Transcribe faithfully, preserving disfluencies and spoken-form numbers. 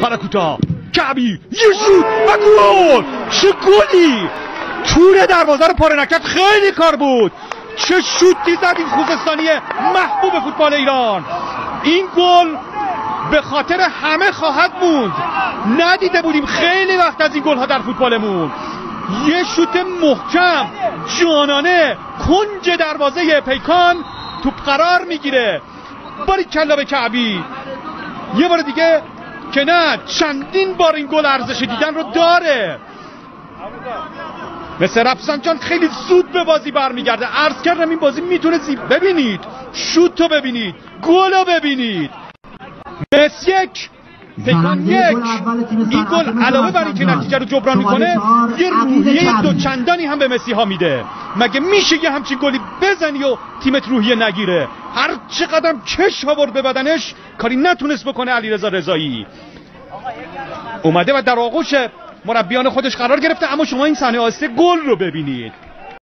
حالا کوتاه کعبی یه شوت و گل. چه گلی! تور دروازه رو پاره نکرد، خیلی کار بود. چه شوتی زد این خوزستانی محبوب فوتبال ایران. این گل به خاطر همه خواهد موند. ندیده بودیم خیلی وقت از این گل ها در فوتبالمون. یه شوت محکم جانانه کنج دروازه پیکان توپ قرار میگیره. باریکلا به کعبی. یه بار دیگه که نه چندین بار این گل ارزش دیدن رو داره. مثل رفسنجان خیلی زود به بازی برمیگرده. عرض کردم این بازی میتونه زیب. ببینید شوت رو ببینید، گل رو ببینید. مس یک پیکان یک. این گل علاوه بر اینکه نتیجه رو جبران میکنه یه روحیه دو چندانی هم به مسی ها میده. مگه میشه یه همچین گلی بزنی و تیمت روحیه نگیره؟ هر چقدر کش آورد به بدنش کاری نتونست بکنه علیرضا رضایی. اومده و در آغوش مربیان خودش قرار گرفته. اما شما این صحنه آسته گل رو ببینید.